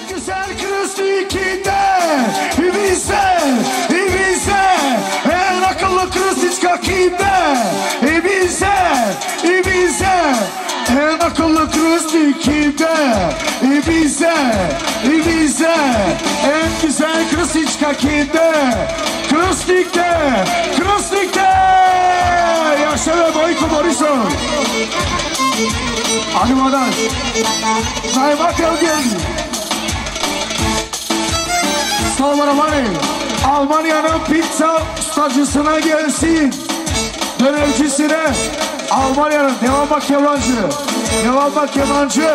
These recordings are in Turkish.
güzel Krustik'inde Ibiza, Ibiza. En akıllı Krustik'a kimde? Ibiza, Ibiza. En akıllı Krustik kimde? Ibiza, Ibiza. En güzel Krustik'a kimde? Krustik'te, Krustik'te. Yaşa ve Boyko Borisov. Animadan Zaymak Elgen Salvaramani Almanya'nın pizza ustacısına gelsin. Dönercisine Almanya'nın devamlı kemancı. Devamlı kemancı.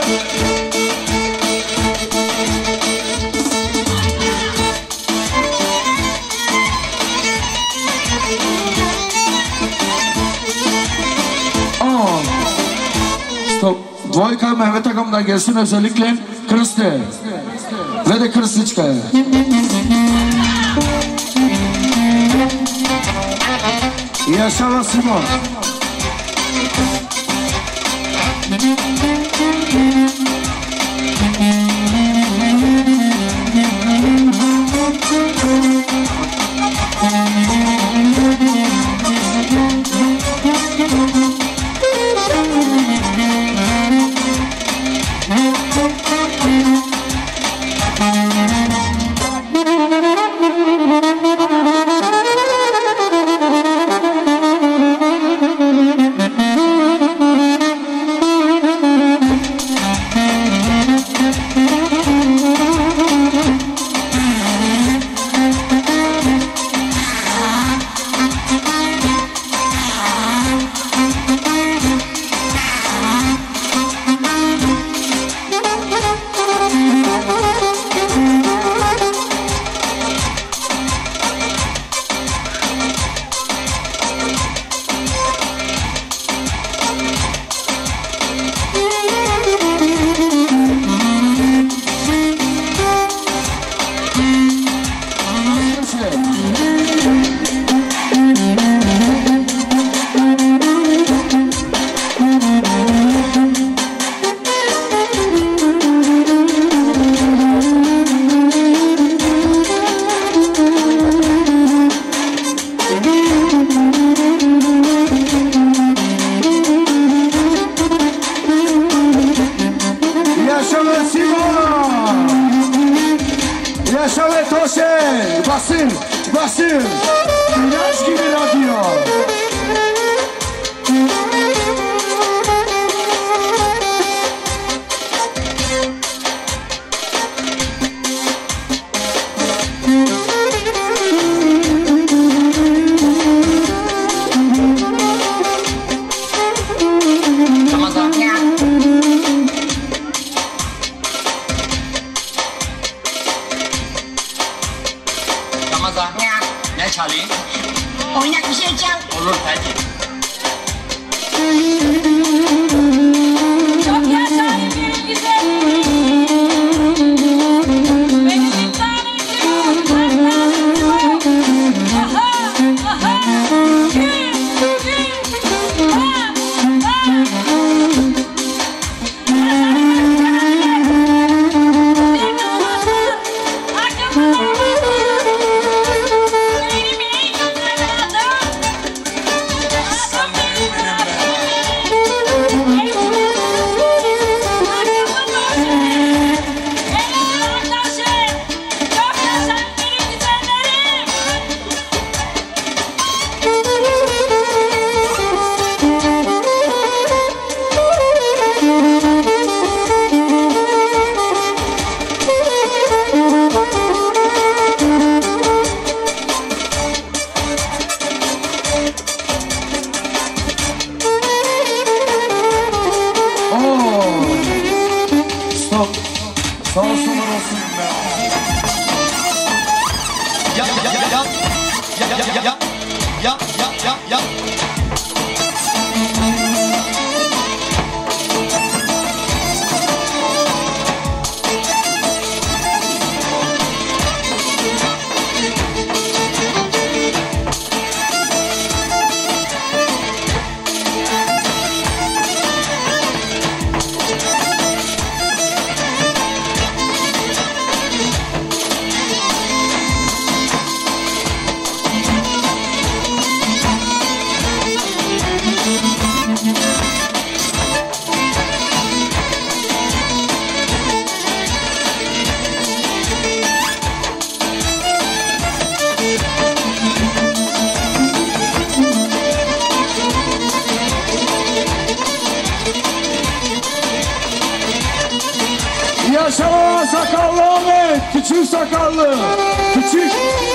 Stop. Dvojka Mehmet Akam'dan gelsin, özellikle Kriste ve de Kristiçka'ya. Yaşa Simon. Basın, ilaç gibi radyo. Ne çalayım? Oynak bir şey çal. Olur peki. Çok yaşayın benim güzelim. Benim bir tanem yok. Aha, aha. Sağ olsunlar olsun. Ya. Yaşa sakallı Ahmet, küçük sakallı, küçük.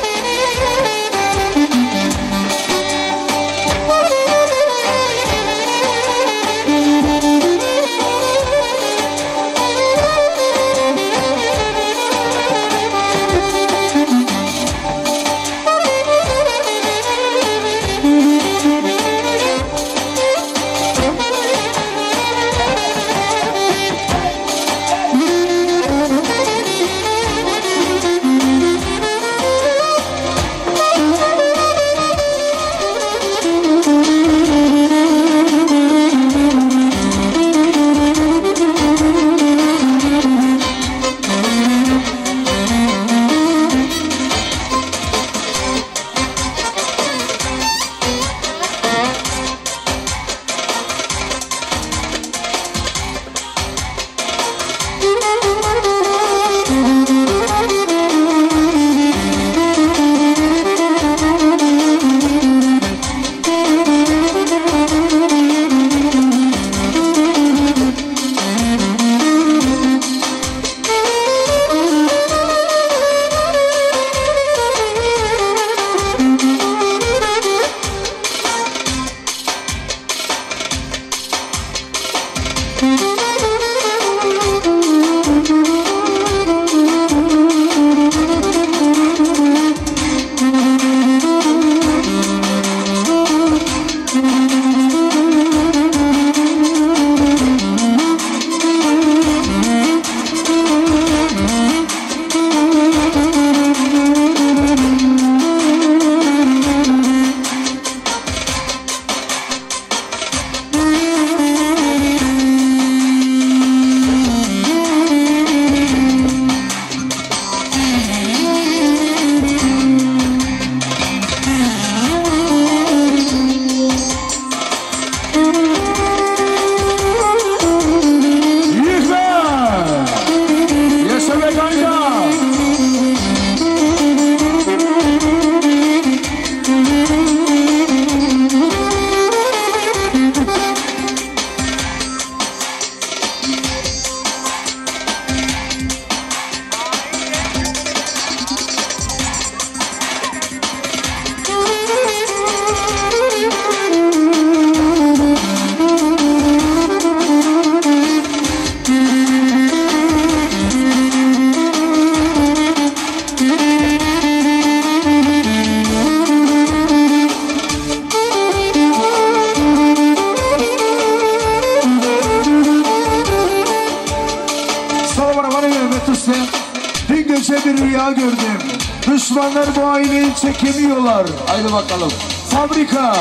Dün gece bir rüya gördüm. Düşmanlar bu aileyi çekemiyorlar. Haydi bakalım. Fabrika.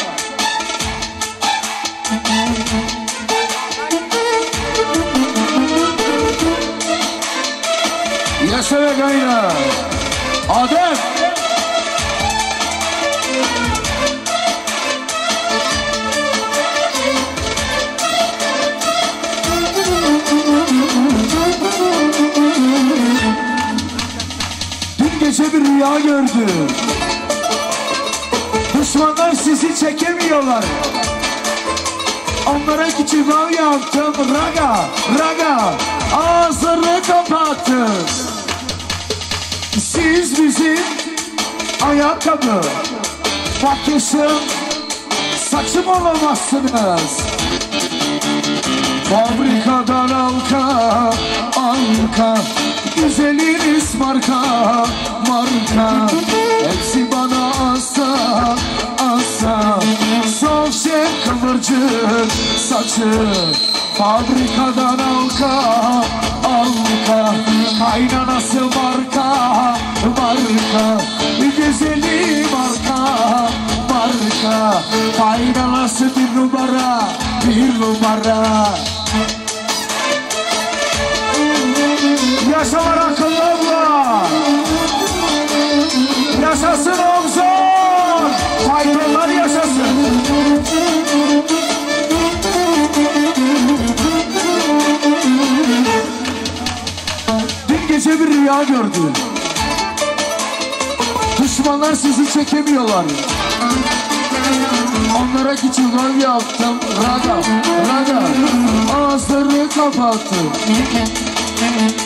Yaşa ve gayra. Adem. Gece bir rüya gördüm. Düşmanlar sizi çekemiyorlar. Onlara küçük av yaptım. Raga, raga. Ağızlarını kapattım. Siz bizim ayakkabı, makyajım, saçım olamazsınız. Fabrikadan halka, halka. Güzeliniz marka, marka. Hepsi bana asa, asa. Soğuk kıvırcık saçı. Fabrikadan halka, halka. Kaynanası marka, marka. Güzeli marka, marka. Kaynanası bir numara, bir numara. Yaşalar akıllı abla. Yaşasın omzor. Faydalar yaşasın. Dün gece bir rüya gördüm. Düşmanlar sizi çekemiyorlar. Onlara küçük rol yaptım. Raga, raga. Ağızlarını kapattım.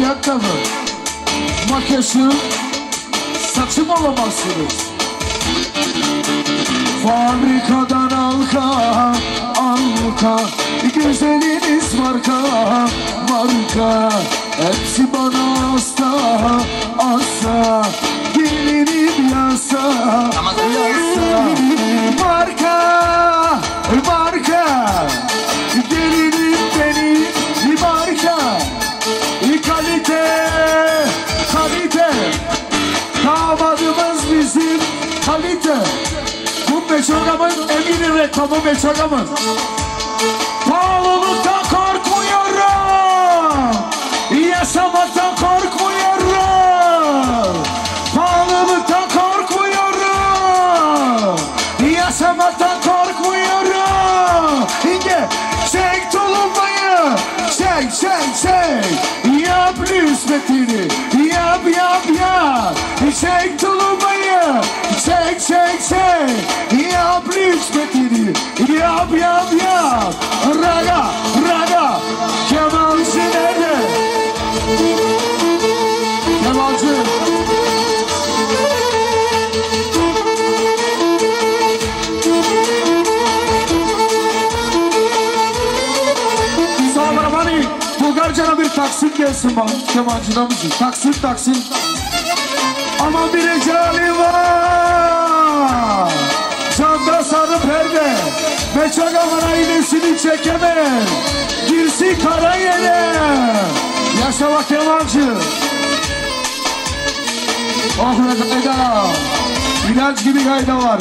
ayakkabı, makyajı, saçım alamazsınız. Fabrikadan alka, güzeliniz marka, hepsi bana hasta, gelinim yasa, marka, gelinim benim marka, kalite, damadımız bizim kalite. Bu Beçogam'ın emini reklamı Beçogam'ın. Pahalılıktan korkmuyorum, yaşamaktan korkmuyorum. Pahalılıktan korkmuyorum, yaşamaktan korkmuyorum. İnge, çek tulumbayı, çek. Yap lüsmetini, yap. Çek tulumbayı, çek. Yap lüsmetini, yap. Raga, kemalci nerede? Kemalci. Sonra bana Bulgarca'na bir taksim gelsin bana. Kemalci'den misin? Taksim. Ama bir ecali var. Canda sarı perde. Beçogam'ın ailesini çekemem. Girsin kara yere. Yaşa bak Kemalci. Oh ne gayda. İlaç gibi gayda var.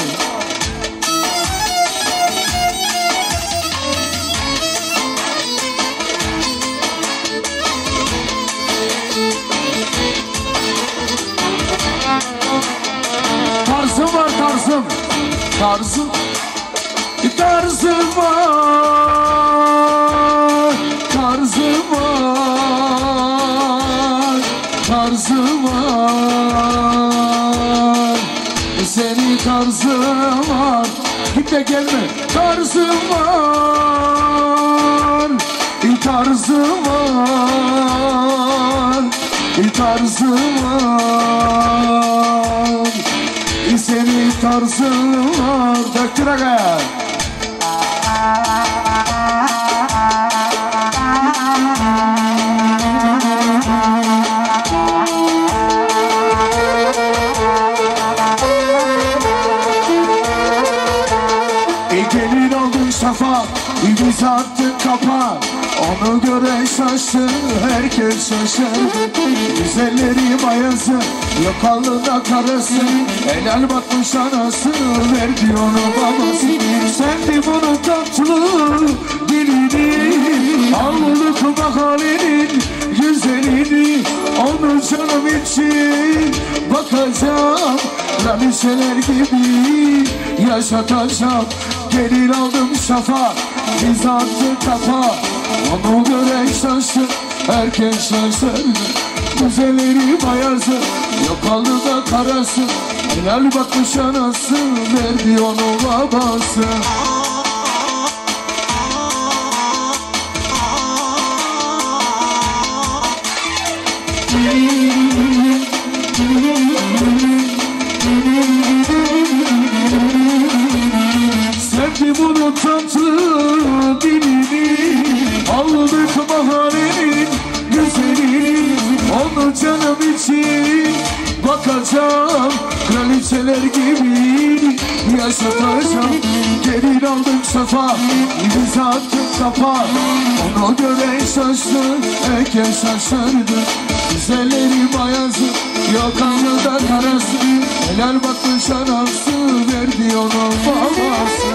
Tarzım var. Senin tarzın var. Git de gelme. Tarzım var. Senin tarzın var. Döktür aga. Gelin oldun şafak, biz attık kapak. Onu gören şaştı, herkes şaşırdı. Güzelleri mayası, yok alnında karası. Helal bakmış anası, verdi onu babası. Sen de bunun tatlı dilini, alnılık bak halinin güzelini. Onu canım için bakacağım, lamiseler gibi yaşatacağım. Gelin aldım şafak, biz attık kapak. Onu gören şaştı, herkes şaşırdı. Güzelleri bayazı, yok alnında karası. Helal bakmış anası, verdi onu babası. Sevdi bunu tatlı dilini, aldık baharinin güzelini. Onu canım için bakacağım, kraliçeler gibi yaşatacağım. Gelin aldık şafak, biz attık kapak. Onu gören şaştı, herkes şaşırdı. Güzelleri bayazı, yok alnında karası. Helal bakmış anası, verdi onu babası.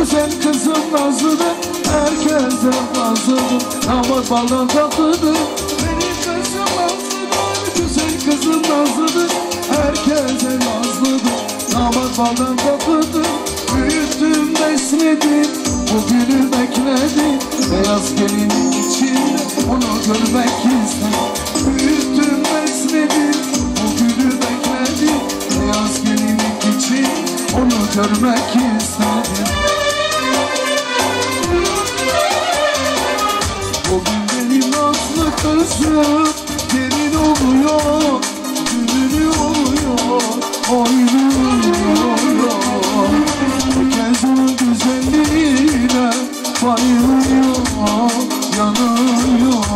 Güzel kızım nazlıdır, herkese nazlıdır. Damat baldan tatlıdır. Benim kızım nazlıdır, güzel kızım nazlıdır, herkese nazlıdır. Damat baldan tatlıdır. Büyüttüm besledim, bugünü bekledim. Beyaz gelinin içinde onu görmek istedim. Büyüttüm besledim, bugünü bekledim. Beyaz gelinin için onu görmek istedim. Bugün benim nazlı kızım gelin oluyor, düğünü oluyor, oynuyor. Herkes onun güzelliğine bayılıyor, yanıyor.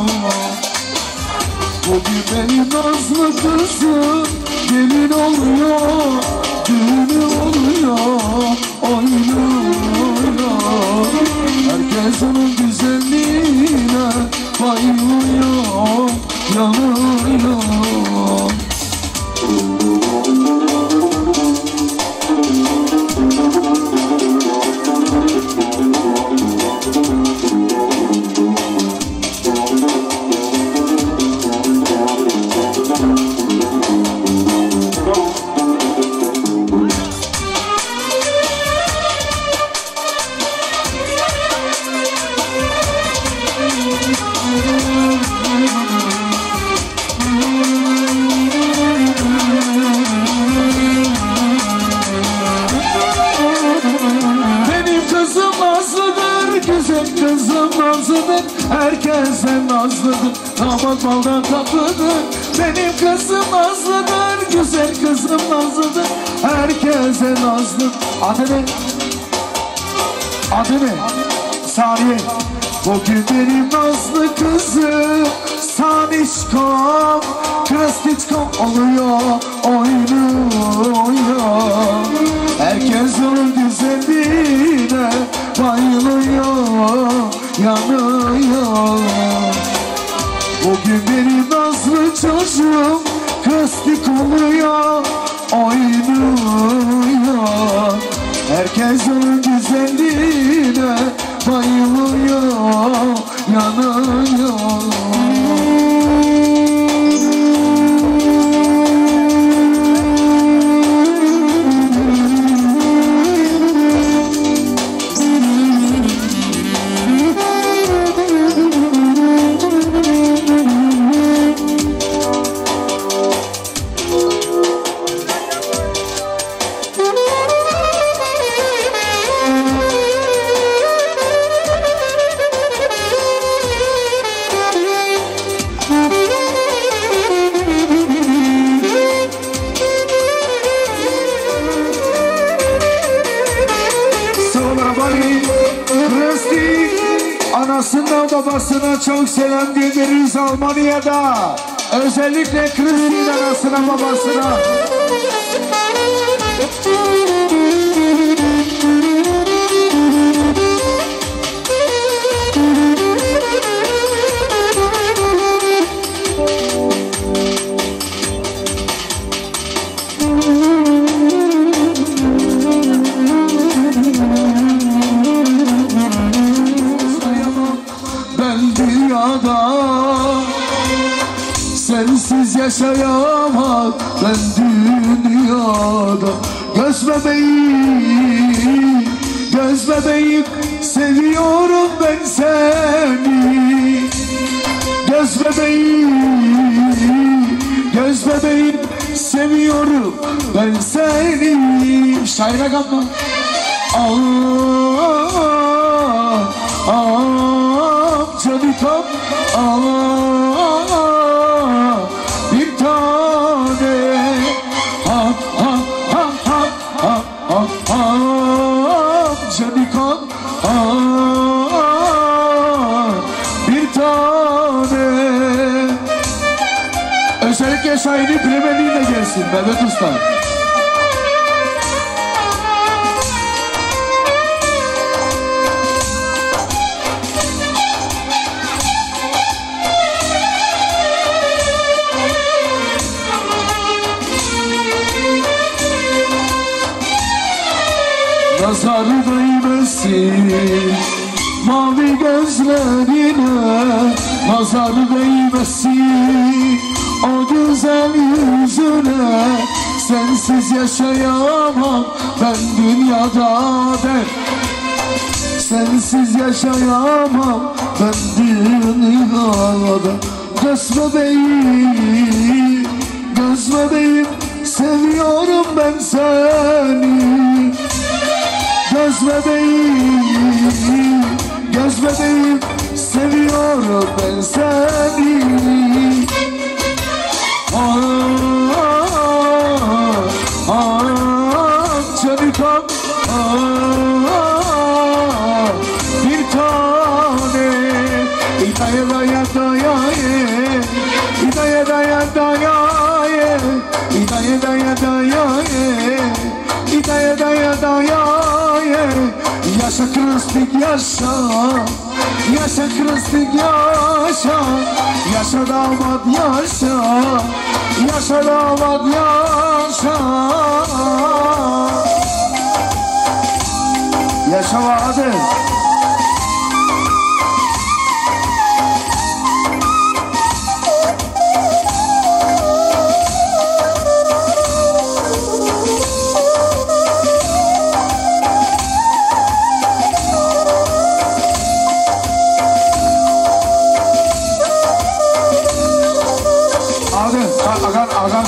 Bugün benim nazlı kızım gelin oluyor, düğünü oluyor, oynuyor. Herkes onun güzelliğine bayılıyor, yanıyor. Herkese nazlıdır, damat baldan tatlıdır. Benim kızım nazlıdır, güzel kızım nazlıdır, herkese nazlıdır. Adı ne? Adı ne? Saniye. Bugün benim nazlı kızım Sanişkom, Krastiçkom oluyor, oynuyor. Herkes onun güzelliğine bayılıyor, yanıyor. Bugün benim nazlı çocuğum Krastik oluyor, oynuyor. Herkes onun güzelliğine bayılıyor, yanıyor. Anasından babasına çok selam göndeririz Almanya'da. Özellikle Kristin anasına babasına. Sensiz yaşayamam ben dünyada. Göz bebeğim, göz bebeğim, seviyorum ben seni. Göz bebeğim, göz bebeğim, seviyorum ben seni. Şaire kalma. Canikam, bir tane, canikam, bir tane. Özellikle şairi Premeli'yle gelsin Mehmet Usta. Nazar değmesin Mavi gözlerine nazar değmesin, o güzel yüzüne sensiz yaşayamam ben dünyada der. Sensiz yaşayamam ben dünyada. Göz bebeğim, göz bebeğim, seviyorum ben seni. Göz bebeğim, göz bebeğim, seviyorum ben seni. Çanikam, bir tane. İdaya daya daya ye, İdaya daya daya ye, İdaya daya daya ye, İdaya daya daya ye. Yaşa Kristik yaşa, yaşa Kristik yaşa, yaşa damat yaşa, yaşa damat yaşa. Yaşa vardı. Agan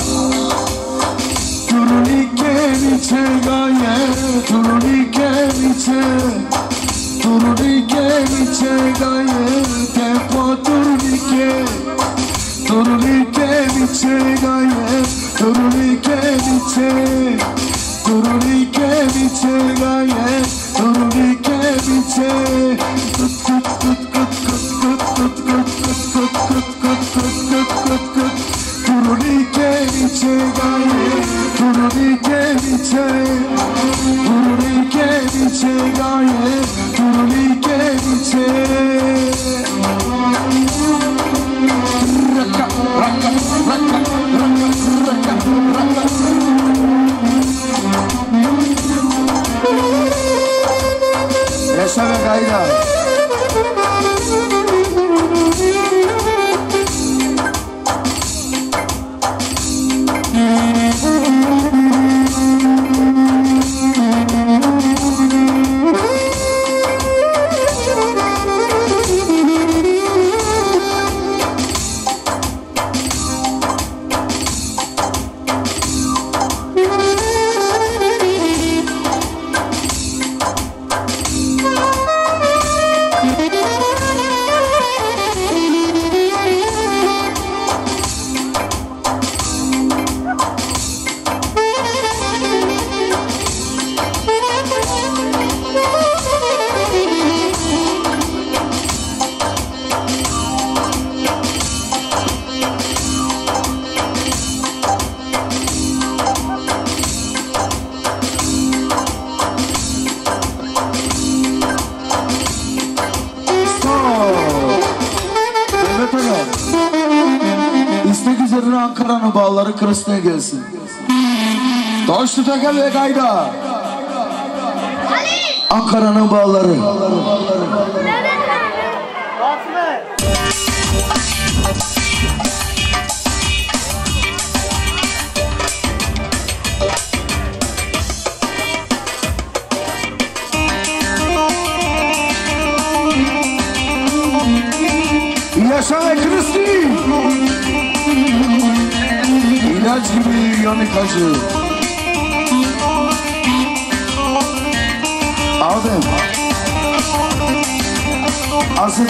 Turunike niçe gaye, turunike niçe, turunike niçe gaye, tempo turunike, turunike niçe gaye, turunike niçe, turunike niçe gaye, turunike niçe. Tut tut tut tut tut tut tut tut tut tut tut tut. Turunike niçe gaye, turunike niçe, turunike niçe gaye, turunike niçe. Raka raka raka raka raka raka. Yaşa ve gayda. İstek üzerine Ankara'nın bağları Kırıs'ta gelsin. Doştu tekel ve gayda. Ankara'nın bağları. Yaşa ve Kristi. İlaç gibi yanık acı. Aldım. Azık.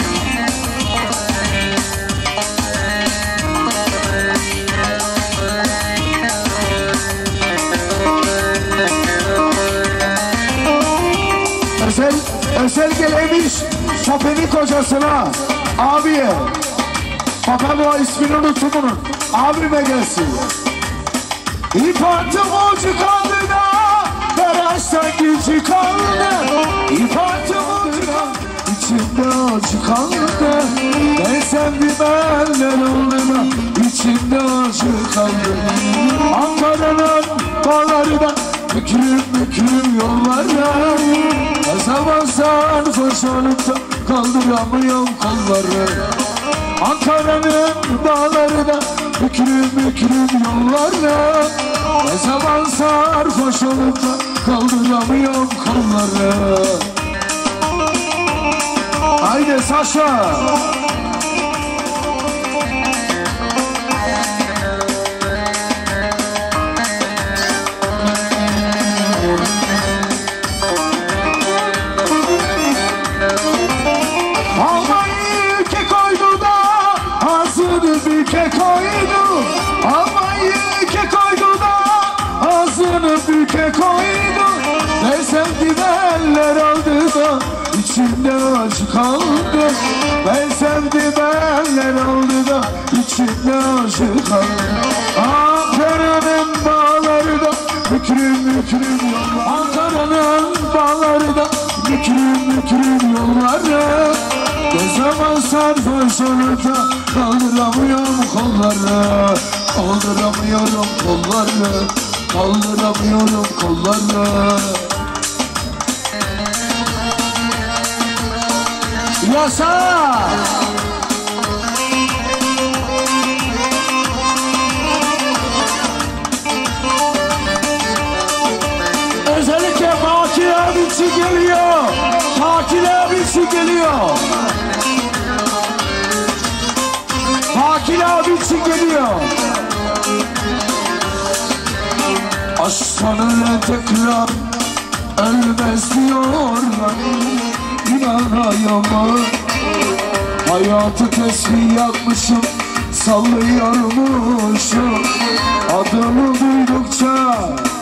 Özel gelemiş Şoförün kocasına, abiye. Babam o ismini unuttum bunun. Abime gelsin. İp attım ucu kaldı da Garajdan gücü kaldı. İp attım ucu kaldı, İçimde acı kaldı. Ben sevdim eller oldu da İçimde acı kaldı. Ankara'nın bağlarına Büklüm yollara ne zaman sarhoş olup da kaldıramıyorum kolları. Ankara'nın dağlarına büklüm yollara ne zaman sarhoş olup da kaldıramıyorum kolları. Haydi Saşa. Büke koydu ne sevdimenler aldı da içimde acı kaldı. Ben sevdimenler aldı da içimde acı kaldı. Ankara'nın bağları da büklüm yollar. Ankara'nın bağları da büklüm yolları. Ne zaman sarhoş olup da kaldıramıyorum kolları. Kaldıramıyorum kolları. Kaldıramıyorum kolları. Yasa! Özellikle Fakir abisi geliyor. Fakir abisi geliyor. Fakir abisi geliyor. Aslanına tekrar ölmez diyorlar. İnanayamam. Hayatı tesbih yapmışım, sallıyormuşum. Adımı duydukça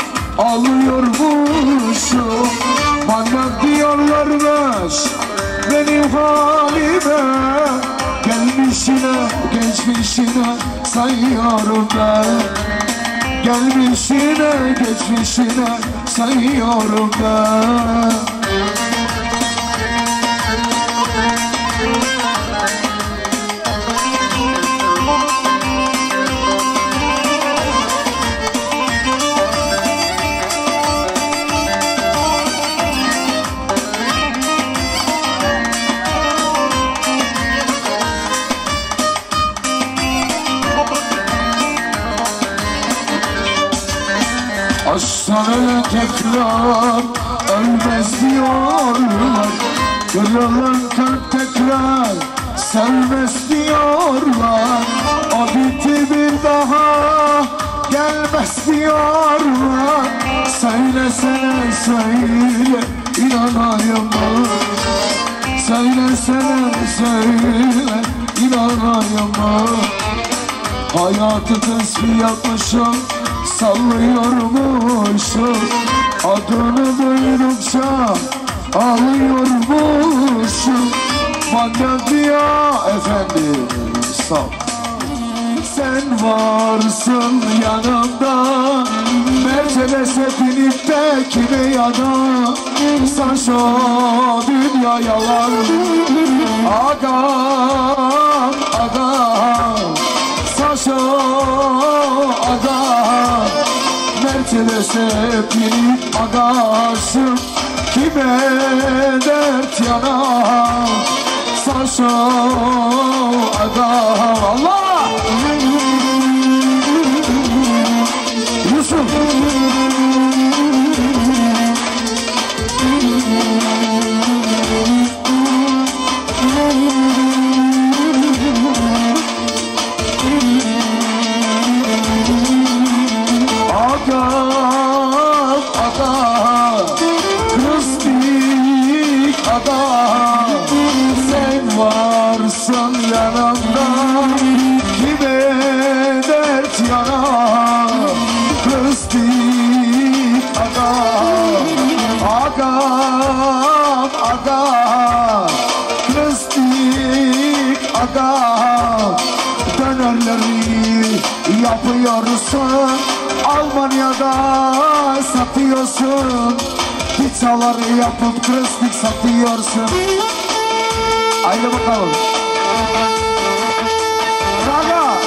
ağlıyormuşum. Bana diyorlarmış benim halime. Gelmişine geçmişine sayıyorum ben. Gelmişine geçmişine sayıyorum ben. Aslanı tekrar ölmez diyorlar. Kırılan kalp tekrar sevmez diyorlar. O bitti bir daha gelmez diyorlar. Söylesene söyle inanayamam. Söylesene söyle inanayamam. Hayatı tesbih yapmışım, sallıyormuşum. Adını duydukça ağlıyormuşum. Bana diyor efendim sağ. Sen varsın yanımda, Mercedes'e binip de kime yana. Sen şu dünya yalan. Agam, agam, sen şu agam. Mercedes'e binip agarsın, kime dert yana. Sen şu agam. Allah! Yusuf! Agam, agam, Kıstik agam. Sen varsın yanımda, kime dert yana. Kıstik agam, agam, agam, Kıstik agam. Dönerleri yapıyorsun, Almanya'da satıyorsun. Pizzaları yapıp Kıstik satıyorsun. Haydi bakalım. Raga.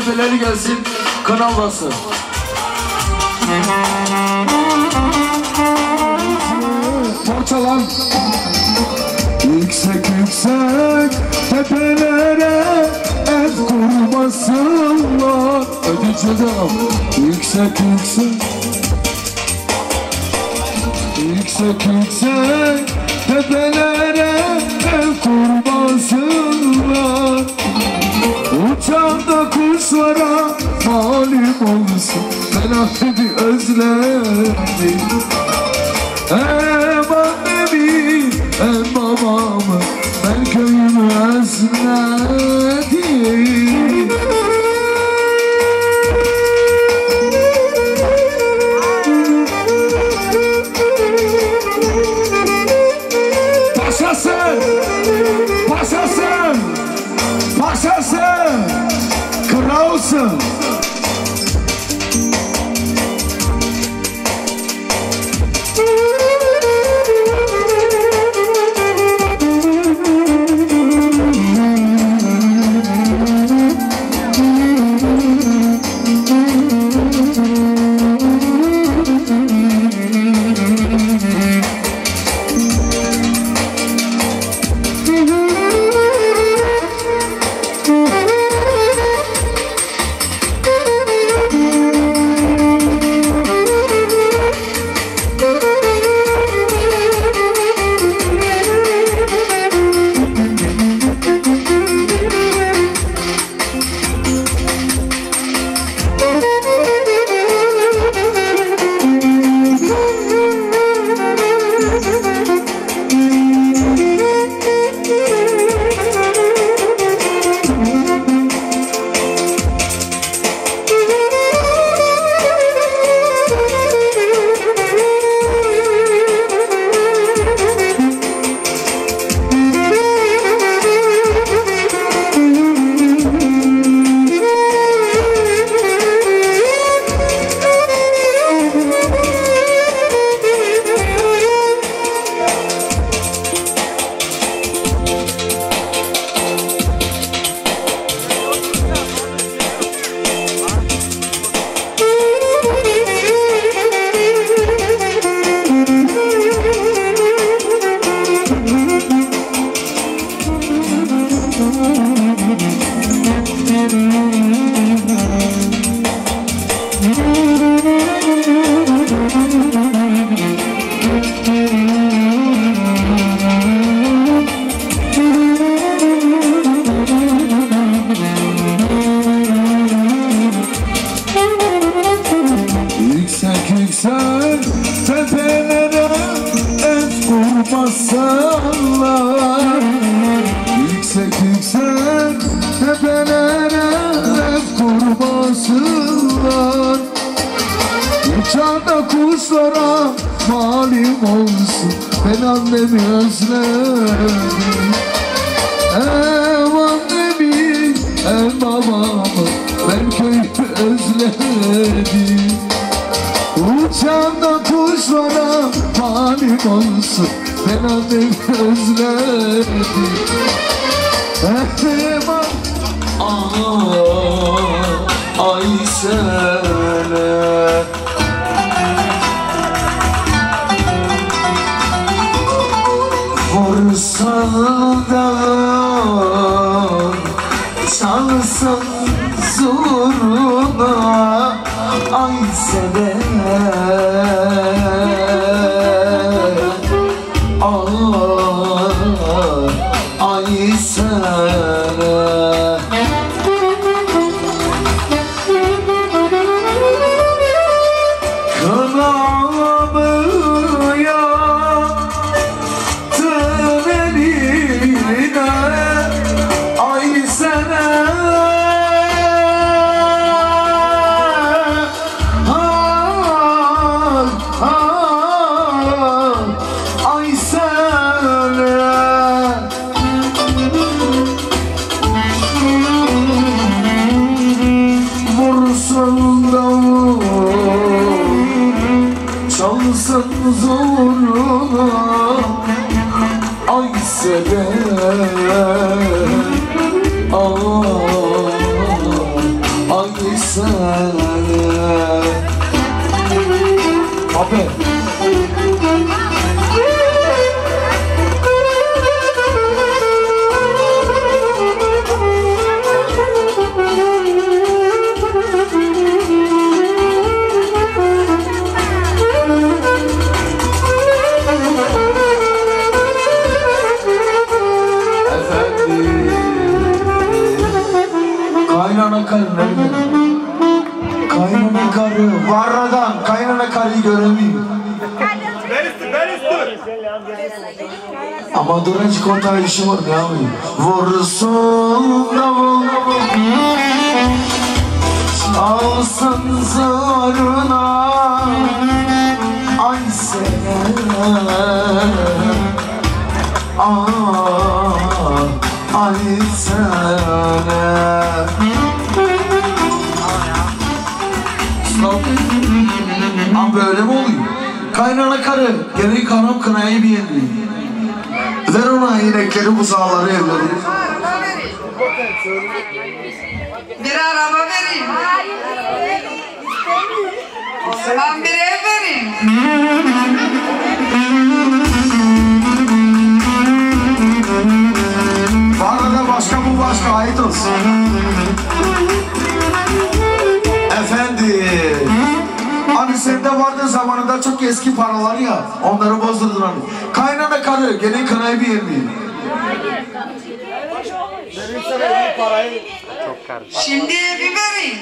tepeleri gelsin, kanal basın. Parçalan. Yüksek yüksek tepelere ev kurmasınlar. Ödünç adam. Yüksek yüksek. Yüksek yüksek tepelere ev kurmasınlar. Uçanda kuşlara malim olsun. Ben affedi özledim. Hem annemi hem babamı ben köyümü özledim. Paşasın, paşasın, paşasın, kralsın. Kurmasınlar. Yüksek yüksek tepelere ev kurmasınlar. Uçanda kuşlara malim olsun. Ben annemi özledim. Hem annemi hem babamı ben köyü özledim. Uçanda kuşlara malim olsun. Ben annemi özledim. Ehliman Aysel'e vursan da çalsın zoruna Aysel'e. Çalsın zoruna Aysel'e. Abi. Kaynana karı nerede? Kaynana karı Varra'dan kaynana karıyı göremiyor. Ama Duran çikolata işi var ne yapayım? Vursun davul çalsın zarına ay sene ay sene. Ama böyle mi oluyor? Kaynana karı geri kanım kınayı bir yerli. Ver ona inekleri buzağları evleri. Bir araba vereyim. Ben bir ev vereyim. Bana da başka bu başka ait olsun. Efendim. Hani sende vardı zamanında çok eski paralar ya. Onları bozdurdun hani. Kaynana karı gelin kınayı bir yerli. Şimdi evi vereyim.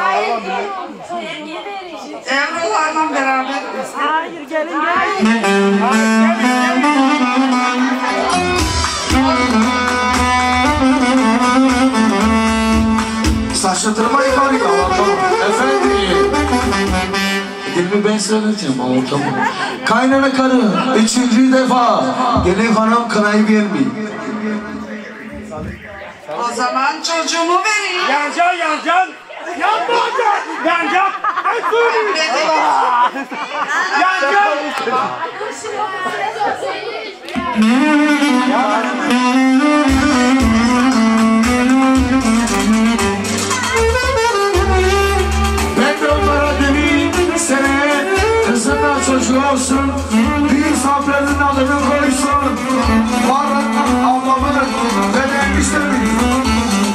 Evrolarla beraber. Hayır gelin. Şaşırtırma yukarı Allah'ım. Efendim. Dilimi ben söyleyeceğim Allah'ım. Kaynana karı 3. defa gelin hanım kınayı bir yerli. O zaman çocuğumu vereyim. Yancan. Ben söyleyeyim. Yancan. Ben de onlara demin sene kızımla çocuğu olsun. Bir safrenin adını koysun. Varın ablamın ve ben istemiyorum.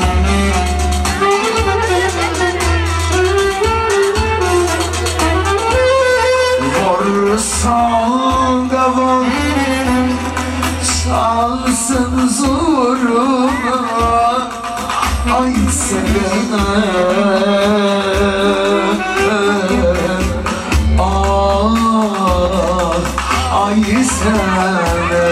Vursan davul çalsın zoruna ay sevene ay sevene.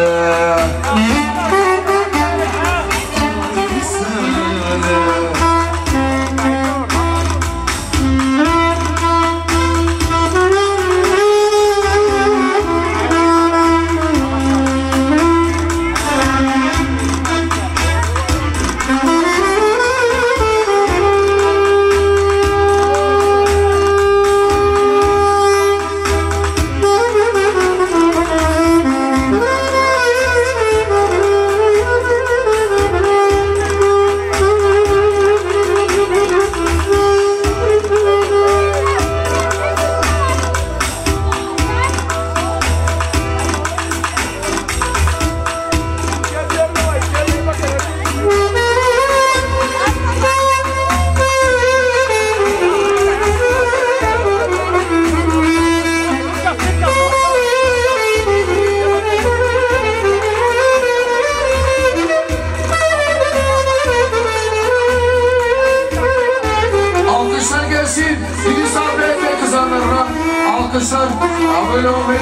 Alkışlar, abone olmayı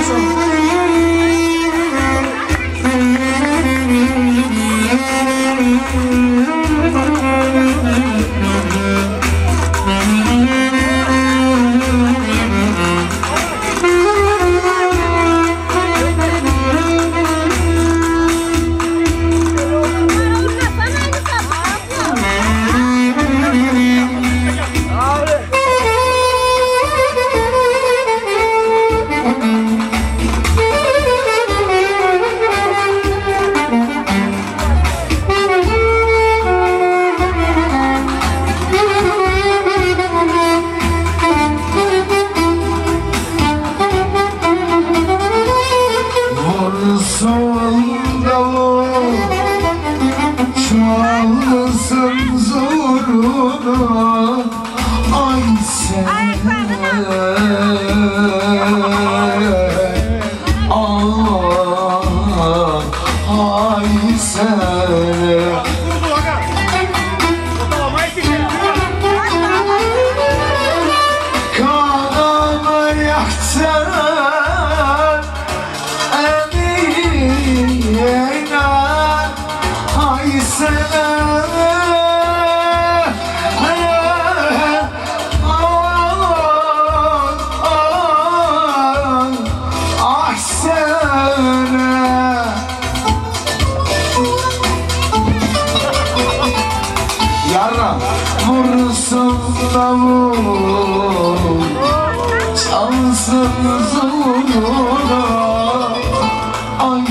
Vursun davul, çalsın zurna, ay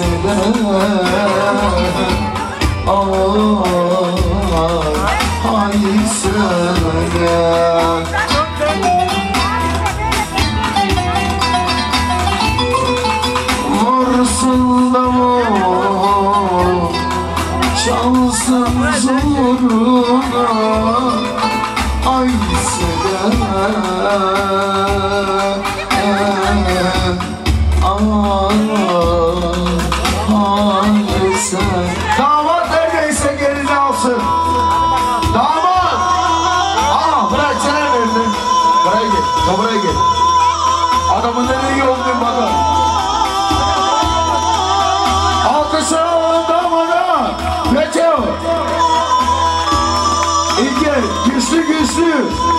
sever, ay sever. Vursun davul, çalsın zurna, ay sever, ay sever. Damat neredeyse gelini alsın. Damat! Bırak sen elini. Buraya gel, buraya gel. Adamın nereye yoldun bana? Alkışlar alın damada. Geçev. İlke, güçlü güçlü.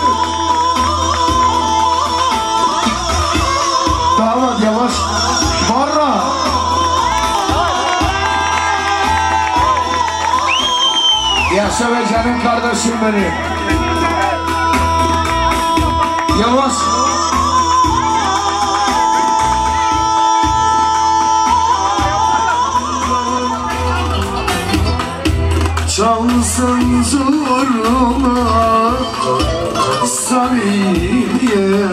Damat yavaş. Barra. Yaşa ve canım kardeşim benim. Yavaş. Çalsın zurna Saniye,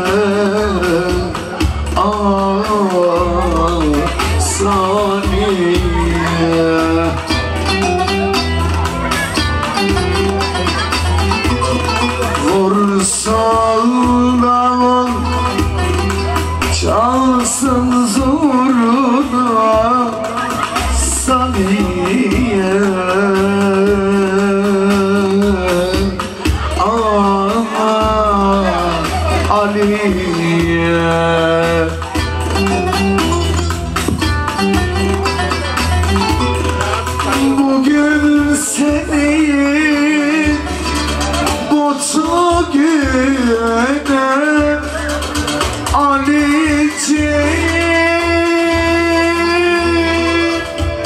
saniye. Vursun davul, çalsın zurna saniye, Aliye. Bugün senin mutlu günün Ali'ciğim.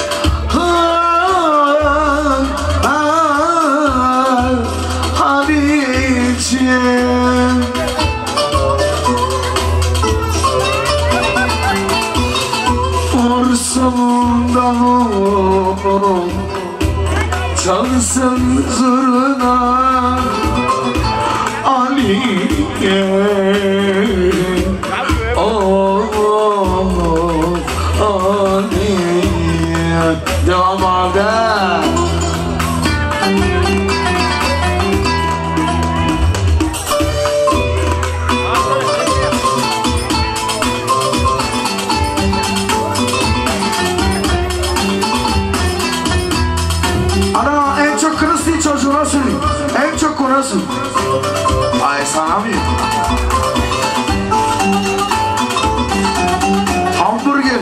Ali'ciğim. Vursun davul, çalsın zurna, Ali'ye. Ali'ye. Devam abi. Ana en çok Kristi çocuğuna söyleyeyim. En çok ona söyleyeyim. Ay sana mı? Hamburger.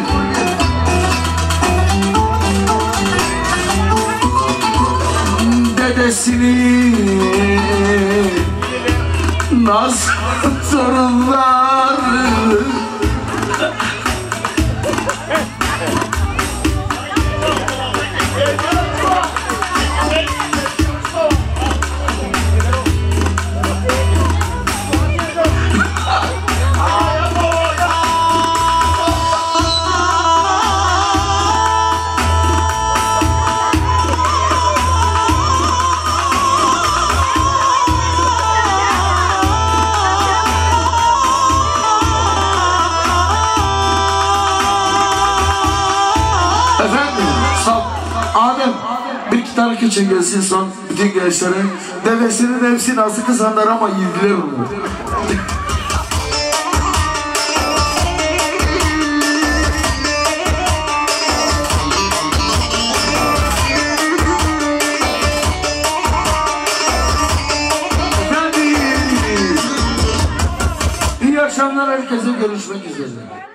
Dedesini nasıl torunları Adem bir iki tane küçük gelsin son bütün gençlere. Devesinin hepsi nasıl kızanlar ama yediler onu. İyi akşamlar herkese. görüşmek üzere.